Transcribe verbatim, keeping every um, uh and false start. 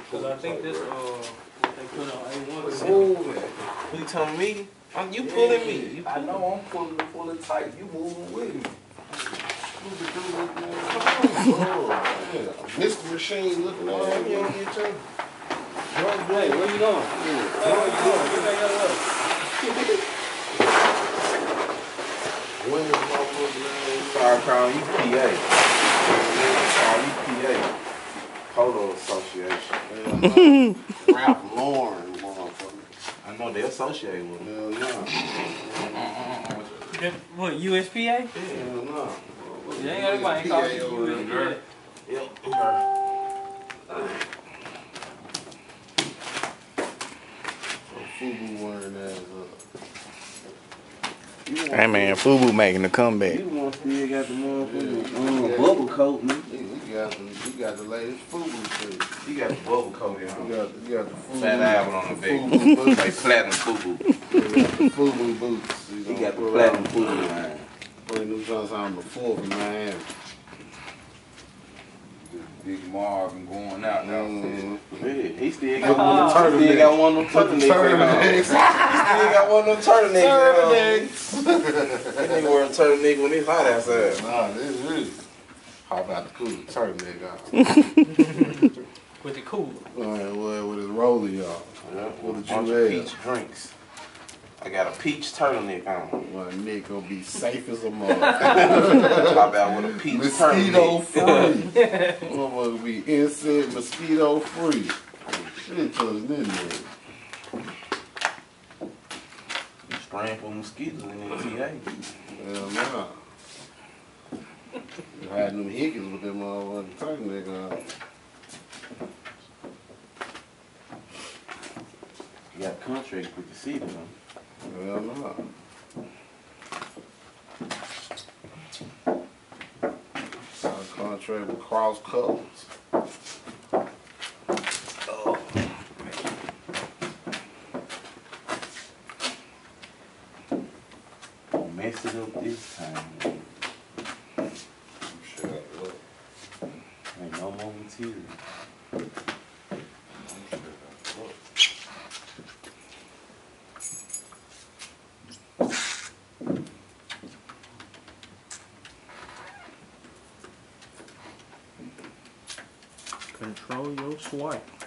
Cause I think this, uh, what they put on A one. Moving. You telling me? I'm, you pulling yeah, me. You I know I'm pulling, pulling tight. You moving with me. Oh, Mister Machine looking at me. You don't get your... Hey, where you going? Yeah. Hey, where you going? Get that yellow up. When is my name? Sorry, Crown, you P A. Sorry, you P A. Polo Association. Yeah, Ralph Lauren, motherfucker. I know they associate with him. Hell no. What, U S P A? Hell no. You ain't got anybody call you U S P A. Yep. Fubu wearing that. Hey man, Fubu making a comeback. You want still got the motherfucking um, bubble coat, man. You got the, you got the latest Fubu too. You got the bubble coat in. You got the, you got the Fubu. Fat album on the back. Like platinum Fubu. You got the Fubu boots. You, you got the platinum Fubu line. Put new songs on before from Miami. Big Marvin going out now. Mm. Yeah, he still got one of them turtlenecks. He still got one of them turtlenecks. He still got one of them turtlenecks. That nigga wearing turtleneck when it's hot outside. Nah, this is really hop out the cooler, turtleneck out. With the cooler. Alright, well, with his roller, y'all. Yeah, with a bunch of peach drinks. I got a peach turtleneck on. My neck gonna be safe as a mother. Hop out with a peach mosquito turtleneck. free. Motherfucker be insect mosquito free. Shit cause this nigga. Spraying for mosquitoes in the T A. Hell nah. You had them hickeys with them motherfucking turtleneck on. You got a contract with the city, huh? Hell no. Signed a contract with Cross Colors. Oh. Don't mess it up this time. I'm sure I will. Ain't no more material. Control your swipe.